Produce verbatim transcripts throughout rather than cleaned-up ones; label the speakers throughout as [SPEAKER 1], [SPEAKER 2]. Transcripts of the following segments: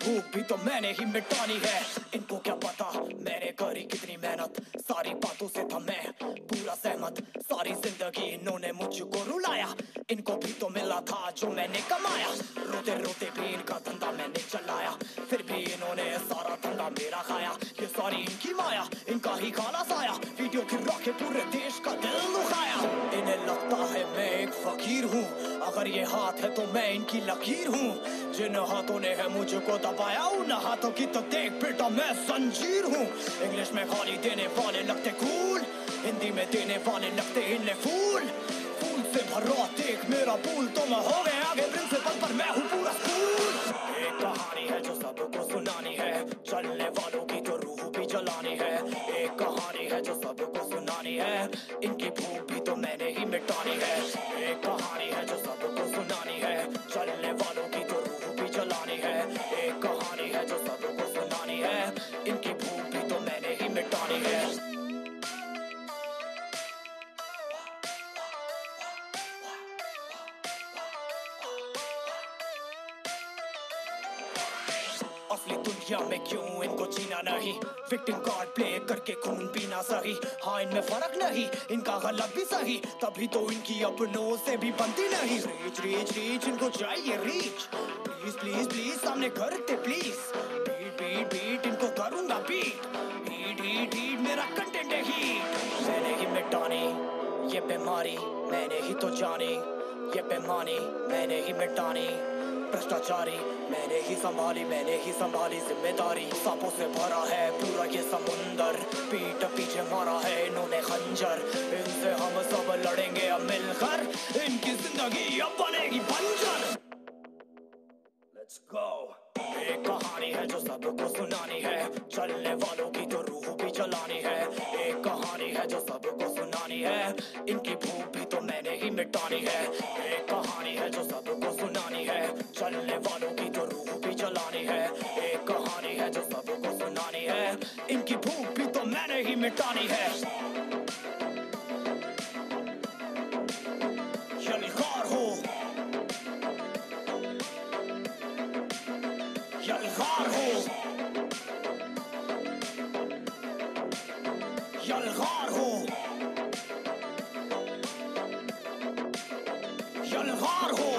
[SPEAKER 1] भूख भी तो मैंने ही मिटानी है। इनको क्या पता मैंने करी कितनी मेहनत, सारी बातों से था मैं पूरा सहमत। सारी जिंदगी इन्होंने मुझको रुलाया, इनको भी तो मिला था जो मैंने कमाया। रोते रोते भी इनका धंधा मैंने चलाया, फिर भी इन्होंने सारा धंधा मेरा खाया। ये सारी इनकी माया, इनका ही काला साया, वीडियो गिरा के पूरे देश का दिल दुखाया। इन्हें लगता है मैं एक फकीर हूँ, अगर ये हाथ है तो मैं इनकी लकीर हूँ। जिन हाथों ने है मुझको दबाया, उन हाथों की तो देख बेटा मैं जंजीर हूँ। इंग्लिश में गाली देने वाले लगते कूल, हिंदी में देने वाले लगते इन्हें फूल। फूल से भरा देख मेरा पूल, तो मैं हो गया आगे प्रिंसिपल पर मैं हूँ पूरा स्कूल। एक कहानी है जो सबको सुनानी है, चलने वालों की तो रूह भी जलानी है। एक कहानी है जो सबको सुनानी है, इनकी भूख भी तो मैंने ही मिटानी है। एक कहानी है जो सबको सुनानी है, चलने वालों की तो रूह भी जलानी है। एक कहानी है जो सबको सुनानी है, इनकी भूख भी तो मैंने ही मिटानी है। असली दुनिया में क्यों इनको जीना नहीं, विक्टिम कार्ड प्ले करके खून पीना सही। हाँ इनमें फर्क नहीं, इनका गलत भी सही, तभी तो इनकी अपनों से भी बनती नहीं। रीच रीच रीच इनको चाहिए रीच, प्लीज प्लीज प्लीज सामने करते प्लीज। बीट बीट बीट इनको करूंगा बीट, हीट हीट हीट मेरा कंटेंट है हीट। मैंने ही मिटानी ये बीमारी, मैंने ही तो जानी ये बेमानी, मैंने ही मिटानी भ्रष्टाचारी। मैंने ही संभाली मैंने ही संभाली जिम्मेदारी। सांपों से भरा है पूरा ये समुंदर, पीठ पीछे मारा है इन्होंने खंजर। इनसे हम सब लड़ेंगे अब मिलकर, इनकी जिंदगी अब बनेगी बंजर। Let's go। एक कहानी है जो सबको सुनानी है, चलने वालों की तो रूह भी जलानी है। एक कहानी है जो सबको सुनानी है, इनकी भूख भी तो मैंने ही मिटानी है। एक कहानी है जो सबको सुनानी है, चलने वालों की तो रूह भी जलानी है। एक कहानी है जो सबको सुनानी है, इनकी भूख भी तो मैंने ही मिटानी है। यलगार हो यलगार हो यलगार हो यलगार हो।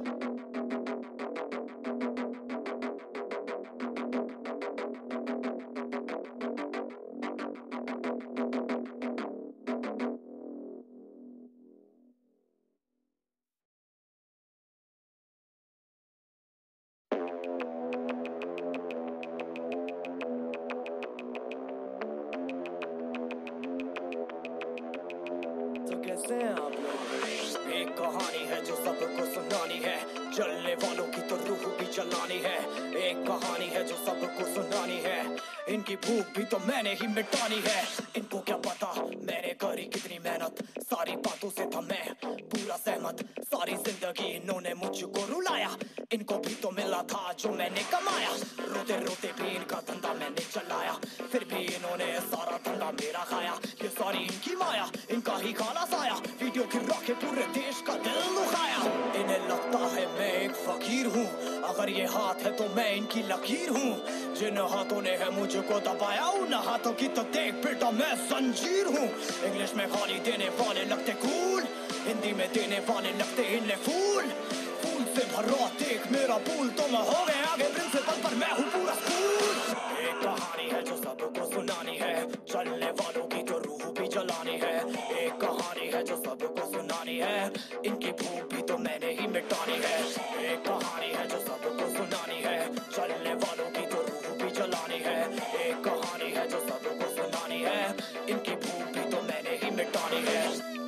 [SPEAKER 1] कैसे हैं आप लोग? एक कहानी है जो सबको सुनानी है, चलने वालों की तो रूह भी जलानी है। एक कहानी है जो सबको सुनानी है, इनकी भूख भी तो मैंने ही मिटानी है। इनको क्या पता मैंने करी कितनी मेहनत, सारी बातों से था मैं पूरा सहमत। सारी जिंदगी इन्होंने मुझको रुलाया, इनको भी तो मिला था जो मैंने कमाया। रोते रोते भी इनका धंधा मैंने चलाया, फिर भी इन्होंने सारा धंधा मेरा खाया। ये सारी इनकी माया, इनका ही काला साया, वीडियो गिरा के पूरे देश का दिल दुखाया। इन्हें लगता है मैं एक फकीर हूँ, अगर ये हाथ है तो मैं इनकी लकीर हूँ। जिन हाथों ने है मुझको दबाया, उन हाथों की तो देख बेटा मैं जंजीर हूँ। इंग्लिश में गाली देने वाले लगते कूल, हिंदी में देने वाले लगते इन्हें फूल। फूल से भरा देख मेरा पूल, तो मैं हो गया आगे प्रिंसिपल पर मैं हूँ पूरा स्कूल। एक कहानी है जो सबको सुनानी है, चलने वालों की तो रूह भी जलानी है। एक कहानी है जो सबको सुनानी है, इनकी भूख भी तो मैंने ही मिटानी है। एक कहानी है जो सबको सुनानी है, चलने वालों की तो रूह भी जलानी है। एक कहानी है जो सबको सुनानी है, इनकी भूख भी तो मैंने ही मिटानी है।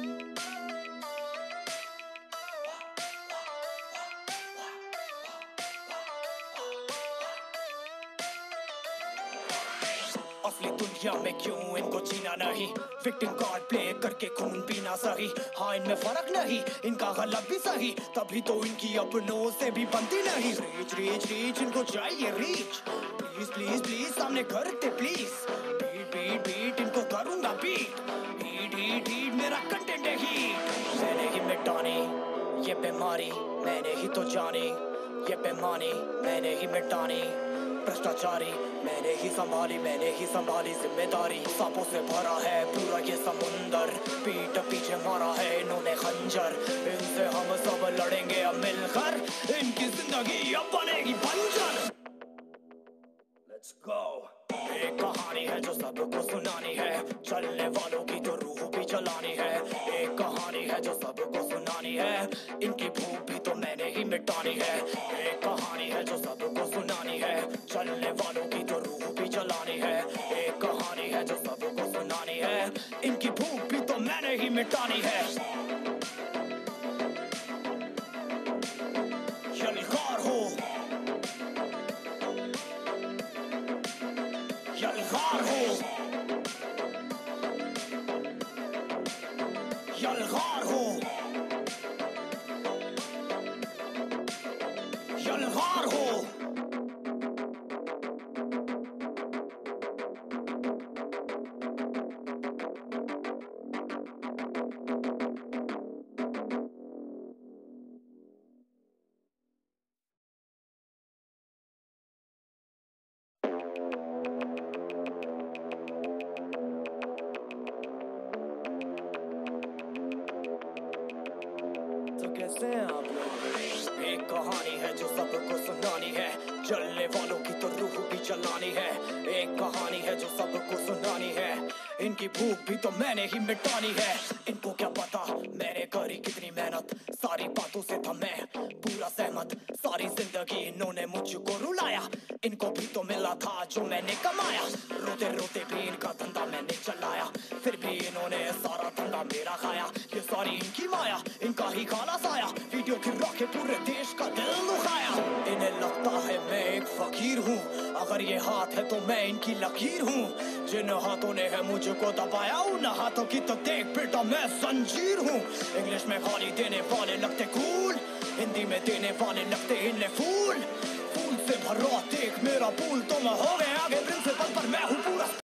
[SPEAKER 1] असली दुनिया में क्यों इनको जीना नहीं, विक्टिम कार्ड प्ले करके खून पीना सही। हाँ इनमें फर्क नहीं, इनका गलत भी सही, तभी तो इनकी अपनों से भी बनती नहीं। रीच रीच रीच इनको चाहिए रीच, प्लीज प्लीज प्लीज सामने करते प्लीज। बीट बीट बीट इनको करूंगा बीट, हीट हीट हीट मेरा कंटेंट है हीट। मैंने ही मिटानी ये बीमारी, मैंने ही तो जानी ये बेमानी, मैंने ही मिटानी भ्रष्टाचारी मैंने ही संभाली मैंने ही संभाली जिम्मेदारी। सांपों से भरा है पूरा ये समुंदर, पीठ पीछे मारा है इन्होंने खंजर। इनसे हम सब लड़ेंगे अब मिलकर, इनकी जिंदगी अब बनेगी बंजर। Let's go। एक कहानी है जो सबको सुनानी है, चलने वालों की तो रूह भी जलानी है। एक कहानी है जो सबको सुनानी है, इनकी भूख भी तो मैंने ही मिटानी है। एक कहानी है जो सबको सुनानी है, चलने वालों की तो रूह भी जलानी है। एक कहानी है जो सबको सुनानी है, इनकी भूख भी तो मैंने ही मिटानी है। यलगार हो यलगार हो यलगार हो यलगार हो। तो कैसे हैं आप लोग? एक कहानी है जो सबको सुनानी है, जलने वालों की तो रूह भी जलानी है। एक कहानी है जो सबको सुनानी है, इनकी भूख भी तो मैंने ही मिटानी है। इनको क्या पता मैंने करी कितनी मेहनत, सारी बातों से था मैं पूरा सहमत। सारी जिंदगी इन्होंने मुझको रुलाया, इनको भी तो मिला था जो मैंने कमाया। रोते रोते भी इनका धंधा मैंने चलाया, फिर भी इन्होंने सारा धंधा मेरा खाया। ये सारी इनकी माया, इनका ही काला साया, वीडियो गिरा के पूरे देश का दिल दुखाया। इन्हें लगता है मैं एक फकीर हूँ, अगर ये हाथ है तो मैं इनकी लकीर हूँ। जिन हाथों ने है मुझको दबाया, उन हाथों की तो देख बेटा मैं जंजीर हूँ। इंग्लिश में गाली देने वाले लगते कूल, हिंदी में देने वाले लगते इन्हें फूल। फूल से भरा देख मेरा पुल, तो मैं हो गया आगे प्रिंसिपल पर मैं हूँ पूरा